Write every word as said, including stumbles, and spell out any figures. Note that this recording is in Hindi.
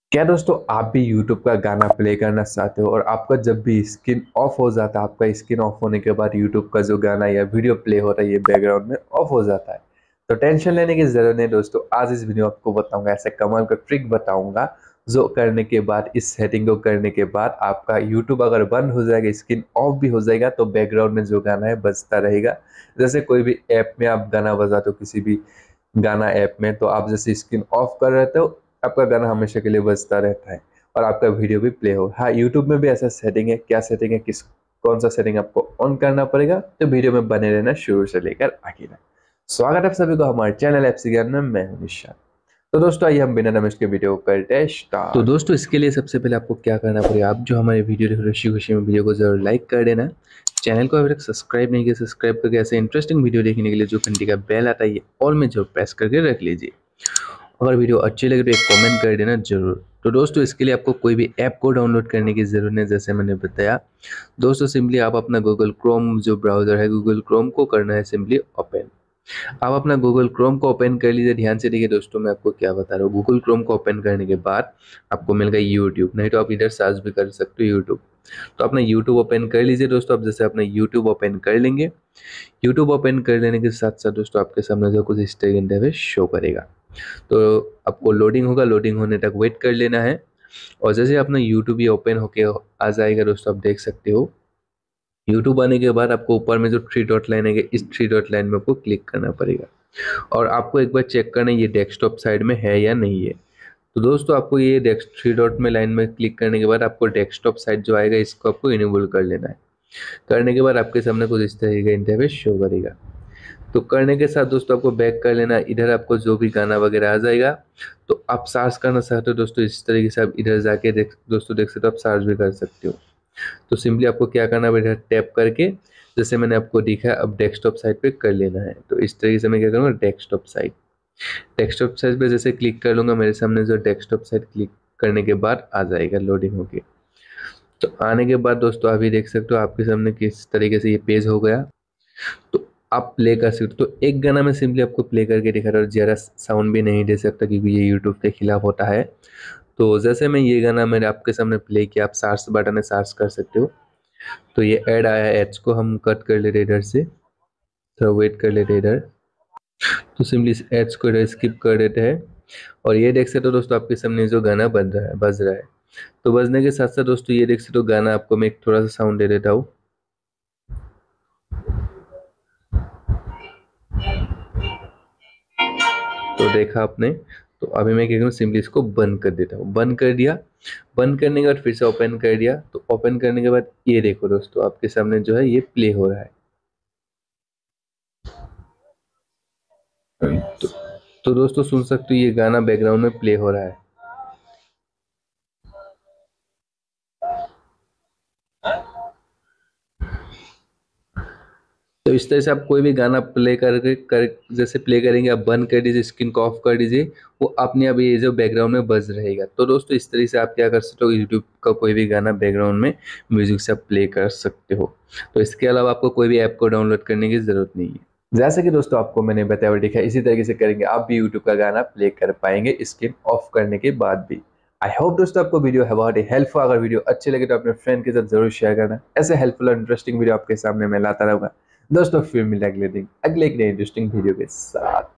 क्या दोस्तों आप भी यूट्यूब का गाना प्ले करना चाहते हो और आपका जब भी स्क्रीन ऑफ हो जाता है, आपका स्क्रीन ऑफ होने के बाद यूट्यूब का जो गाना या वीडियो प्ले हो रहा है ये बैकग्राउंड में ऑफ हो जाता है। तो टेंशन लेने की जरूरत नहीं दोस्तों, आज इस वीडियो में आपको बताऊंगा, ऐसे कमाल का ट्रिक बताऊंगा जो करने के बाद, इस सेटिंग को करने के बाद आपका यूट्यूब अगर बंद हो जाएगा, स्क्रीन ऑफ भी हो जाएगा तो बैकग्राउंड में जो गाना है बजता रहेगा। जैसे कोई भी ऐप में आप गाना बजाते हो, किसी भी गाना ऐप में, तो आप जैसे स्क्रीन ऑफ कर रहे हो आपका गाना हमेशा के लिए बजता रहता है और आपका वीडियो भी प्ले हो। हाँ, यूट्यूब में भी ऐसा सेटिंग है। क्या सेटिंग है, किस कौन सा सेटिंग आपको ऑन करना पड़ेगा, तो वीडियो में बने रहना शुरू से लेकर आखिर तक। स्वागत है आप सभी को हमारे चैनल एफसी ज्ञान में, मैं हूं निशा। तो दोस्तों आइए हम बिना रमेश के वीडियो को करते हैं स्टार्ट। तो दोस्तों इसके लिए सबसे पहले आपको क्या करना पड़ेगा, आप जो हमारे वीडियो देख रहे हो खुशी खुशी में वीडियो को जरूर लाइक कर देना। चैनल को अभी तक सब्सक्राइब नहीं किया, सब्सक्राइब करके ऐसे इंटरेस्टिंग वीडियो देखने के लिए जो घंटी का बेल आता है ये ऑल में जरूर प्रेस करके रख लीजिए। अगर वीडियो अच्छी लगे तो एक कमेंट कर देना जरूर। तो दोस्तों इसके लिए आपको कोई भी ऐप को डाउनलोड करने की जरूरत नहीं, जैसे मैंने बताया दोस्तों। सिंपली आप अपना गूगल क्रोम जो ब्राउजर है, गूगल क्रोम को करना है सिंपली ओपन। आप अपना गूगल क्रोम को ओपन कर लीजिए। ध्यान से देखिए दोस्तों, मैं आपको क्या बता रहा हूँ। गूगल क्रोम को ओपन करने के बाद आपको मिलेगा यूट्यूब, नहीं तो आप इधर सर्च भी कर सकते हो यूट्यूब। तो अपना यूट्यूब ओपन कर लीजिए दोस्तों। आप जैसे अपना यूट्यूब ओपन कर लेंगे, यूट्यूब ओपन कर लेने के साथ साथ दोस्तों आपके सामने जो कुछ इस तरह का इंटरफेस शो करेगा। तो आपको लोडिंग होगा, लोडिंग होने तक वेट कर लेना है। और जैसे अपना यूट्यूब ये ओपन होके आ जाएगा दोस्तों, आप देख सकते हो यूट्यूब आने के बाद आपको ऊपर में जो थ्री डॉट लाइन है, इस थ्री डॉट लाइन में आपको क्लिक करना पड़ेगा और आपको एक बार चेक करना है ये डेस्कटॉप साइड में है या नहीं है। तो दोस्तों आपको ये डेस्क थ्री डॉट में लाइन में क्लिक करने के बाद आपको डेस्कटॉप साइड जो आएगा इसको आपको इनेबल कर लेना है। करने के बाद आपके सामने कुछ इस तरह का इंटरफेस शो करेगा। तो करने के साथ दोस्तों आपको बैक कर लेना। इधर आपको जो भी गाना वगैरह आ जाएगा तो आप सर्च करना चाहते हो दोस्तों, इस तरीके से आप इधर जाके देख दोस्तों देख सकते हो, आप सर्च भी कर सकते हो। तो सिंपली आपको क्या करना है, इधर टैप करके जैसे मैंने आपको दिखा अब डेस्कटॉप साइट पे कर लेना है। तो इस तरीके से मैं क्या करूँगा, डेस्कटॉप साइट डेस्कटॉप साइट पे जैसे क्लिक कर लूँगा, मेरे सामने जो डेस्कटॉप साइट क्लिक करने के बाद आ जाएगा लोडिंग होके। तो आने के बाद दोस्तों अभी देख सकते हो आपके सामने किस तरीके से ये पेज हो गया। तो आप प्ले कर सकते हो। तो एक गाना मैं सिंपली आपको प्ले करके दिखा रहा हूँ, ज़्यादा साउंड भी नहीं दे सकता क्योंकि ये यूट्यूब के खिलाफ होता है। तो जैसे मैं ये गाना मैंने आपके सामने प्ले किया, आप सर्च बटन में सर्च कर सकते हो। तो ये ऐड आया है, एड्स को हम कट कर लेते इधर से, थोड़ा वेट कर लेते इधर। तो सिंपली इस एड्स को इधर स्किप कर देते हैं और ये देख सकते हो दोस्तों आपके सामने जो गाना बज रहा है बज रहा है। तो बजने के साथ साथ दोस्तों ये देख सकते हो गाना आपको मैं एक थोड़ा सा साउंड दे देता हूँ। तो देखा आपने। तो अभी मैं क्या करूँ, सिंपली इसको बंद कर देता हूँ। बंद कर दिया। बंद करने के बाद फिर से ओपन कर दिया। तो ओपन करने के बाद ये देखो दोस्तों आपके सामने जो है ये प्ले हो रहा है। तो, तो दोस्तों सुन सकते हो ये गाना बैकग्राउंड में प्ले हो रहा है। तो इस तरह से आप कोई भी गाना प्ले करके कर जैसे प्ले करेंगे, आप बंद कर दीजिए, स्क्रीन को ऑफ कर दीजिए, वो अपने आप ये जो बैकग्राउंड में बज रहेगा। तो दोस्तों इस तरह से आप क्या कर सकते हो, यूट्यूब का कोई भी गाना बैकग्राउंड में म्यूजिक से आप प्ले कर सकते हो। तो इसके अलावा आपको कोई भी ऐप को डाउनलोड करने की जरूरत नहीं है। जैसे कि दोस्तों आपको मैंने बताया और दिखा, इसी तरीके से करेंगे आप भी यूट्यूब का गाना प्ले कर पाएंगे स्क्रीन ऑफ करने के बाद भी। आई होप दोस्तों आपको वीडियो है बहुत ही हेल्पफुल। अगर वीडियो अच्छी लगे तो अपने फ्रेंड के साथ जरूर शेयर करना। ऐसे हेल्पफुल और इंटरेस्टिंग वीडियो आपके सामने मैं लाता रहूंगा दोस्तों। फिर मिले अगले दिन अगले एक नए इंटरेस्टिंग वीडियो के साथ।